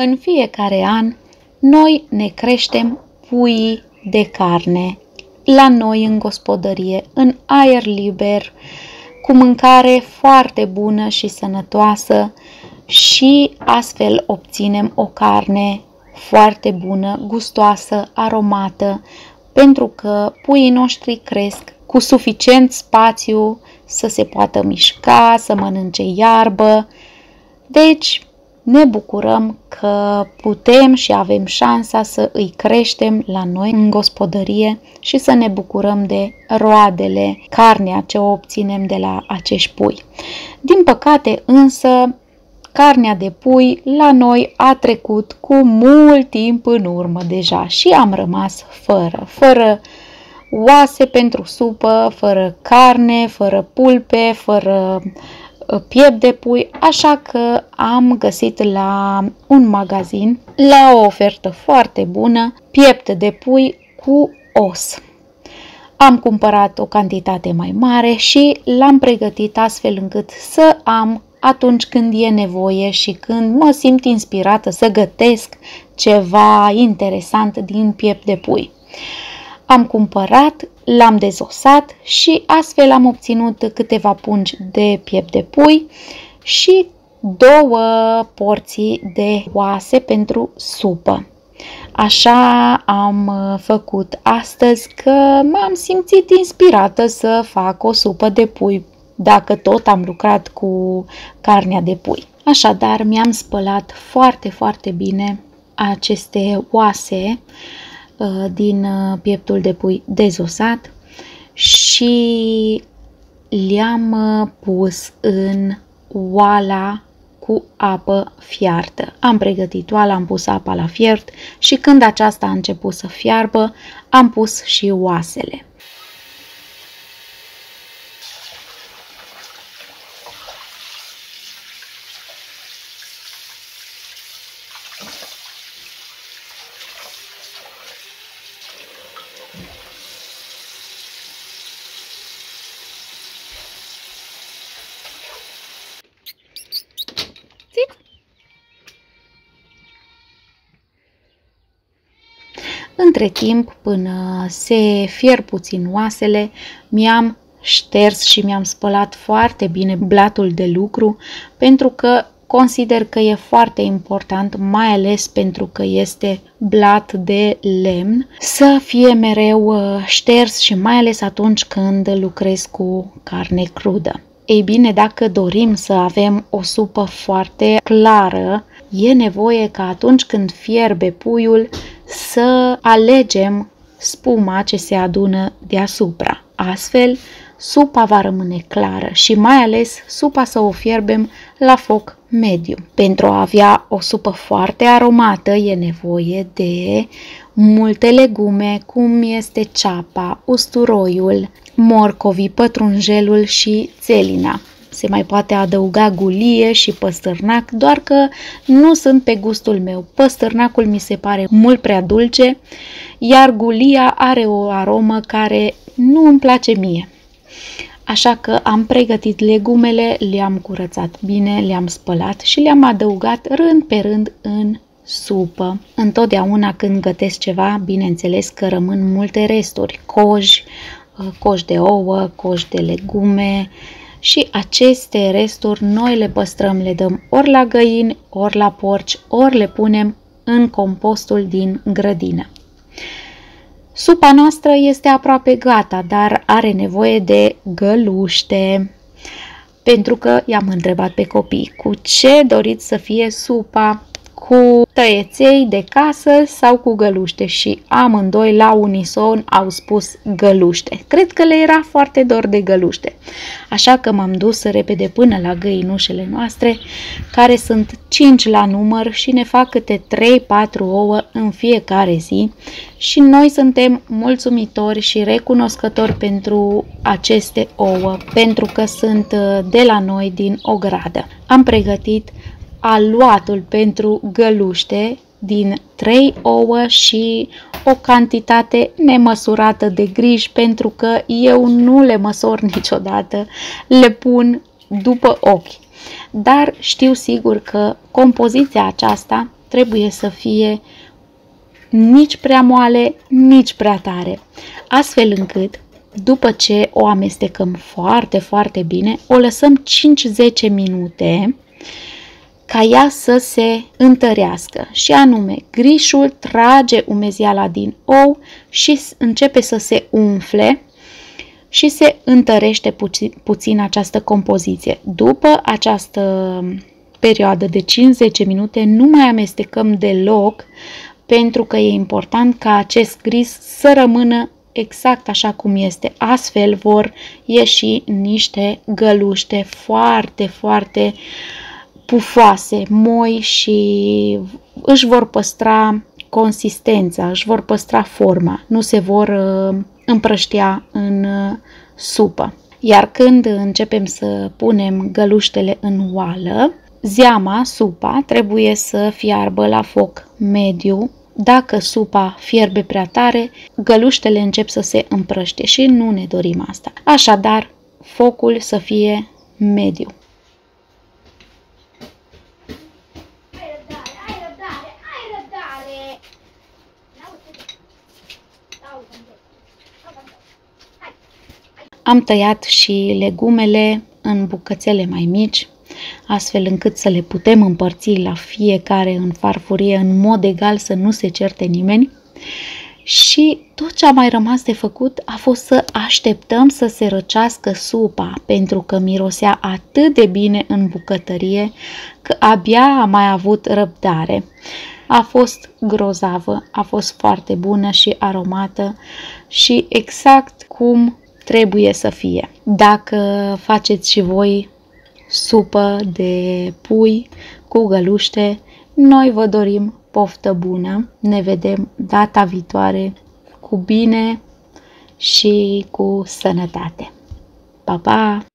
În fiecare an, noi ne creștem puii de carne, la noi în gospodărie, în aer liber, cu mâncare foarte bună și sănătoasă și astfel obținem o carne foarte bună, gustoasă, aromată, pentru că puii noștri cresc cu suficient spațiu să se poată mișca, să mănânce iarbă. Deci ne bucurăm că putem și avem șansa să îi creștem la noi în gospodărie și să ne bucurăm de roadele, carnea ce o obținem de la acești pui. Din păcate însă, carnea de pui la noi a trecut cu mult timp în urmă deja și am rămas fără oase pentru supă, fără carne, fără pulpe, fără piept de pui, așa că am găsit la un magazin, la o ofertă foarte bună, piept de pui cu os. Am cumpărat o cantitate mai mare și l-am pregătit astfel încât să am atunci când e nevoie și când mă simt inspirată să gătesc ceva interesant din piept de pui. Am cumpărat, l-am dezosat și astfel am obținut câteva pungi de piept de pui și 2 porții de oase pentru supă. Așa am făcut astăzi că m-am simțit inspirată să fac o supă de pui, dacă tot am lucrat cu carnea de pui. Așadar, mi-am spălat foarte bine aceste oase din pieptul de pui dezosat și le-am pus în oala cu apă fiartă. Am pregătit oala, am pus apa la fiert și când aceasta a început să fiarbă, am pus și oasele. Între timp, până se fierb puțin oasele, mi-am șters și mi-am spălat foarte bine blatul de lucru, pentru că consider că e foarte important, mai ales pentru că este blat de lemn, să fie mereu șters și mai ales atunci când lucrez cu carne crudă. Ei bine, dacă dorim să avem o supă foarte clară, e nevoie ca atunci când fierbe puiul să alegem spuma ce se adună deasupra. Astfel, supa va rămâne clară și mai ales supa să o fierbem la foc mediu. Pentru a avea o supă foarte aromată e nevoie de multe legume, cum este ceapa, usturoiul, morcovii, pătrunjelul și țelina. Se mai poate adăuga gulie și păstârnac, doar că nu sunt pe gustul meu. Păstârnacul mi se pare mult prea dulce, iar gulia are o aromă care nu îmi place mie. Așa că am pregătit legumele, le-am curățat bine, le-am spălat și le-am adăugat rând pe rând în supă. Întotdeauna când gătesc ceva, bineînțeles că rămân multe resturi, coși de ouă, coși de legume și aceste resturi noi le păstrăm, le dăm ori la găini, ori la porci, ori le punem în compostul din grădină. Supa noastră este aproape gata, dar are nevoie de găluște. Pentru că i-am întrebat pe copii cu ce doriți să fie supa, cu tăieței de casă sau cu găluște, și amândoi la unison au spus găluște. Cred că le era foarte dor de găluște. Așa că m-am dus repede până la găinușele noastre, care sunt 5 la număr și ne fac câte 3-4 ouă în fiecare zi și noi suntem mulțumitori și recunoscători pentru aceste ouă, pentru că sunt de la noi din ogradă. Am pregătit aluatul pentru găluște din 3 ouă și o cantitate nemăsurată de griji, pentru că eu nu le măsor niciodată, le pun după ochi. Dar știu sigur că compoziția aceasta trebuie să fie nici prea moale, nici prea tare, astfel încât după ce o amestecăm foarte, foarte bine, o lăsăm 5-10 minute ca ea să se întărească. Și anume, grișul trage umezeala din ou și începe să se umfle și se întărește puțin această compoziție. După această perioadă de 5-10 minute nu mai amestecăm deloc, pentru că e important ca acest grij să rămână exact așa cum este. Astfel vor ieși niște găluște foarte, foarte pufoase, moi și își vor păstra consistența, își vor păstra forma, nu se vor împrăștia în supă. Iar când începem să punem găluștele în oală, zeama, supa, trebuie să fiarbă la foc mediu. Dacă supa fierbe prea tare, găluștele încep să se împrăște și nu ne dorim asta. Așadar, focul să fie mediu. Am tăiat și legumele în bucățele mai mici, astfel încât să le putem împărți la fiecare în farfurie în mod egal, să nu se certe nimeni. Și tot ce a mai rămas de făcut a fost să așteptăm să se răcească supa, pentru că mirosea atât de bine în bucătărie că abia am mai avut răbdare. A fost grozavă, a fost foarte bună și aromată și exact cum trebuie să fie. Dacă faceți și voi supă de pui cu găluște, noi vă dorim poftă bună. Ne vedem data viitoare cu bine și cu sănătate. Pa, pa!